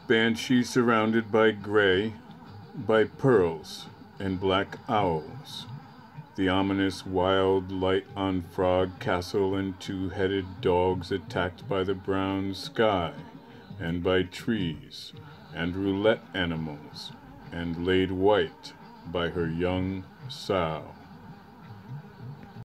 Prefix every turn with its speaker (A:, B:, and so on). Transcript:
A: banshee surrounded by gray, by pearls and black owls. The ominous wild light on Frog Castle and two-headed dogs attacked by the brown sky and by trees and roulette animals and laid white by her young sow.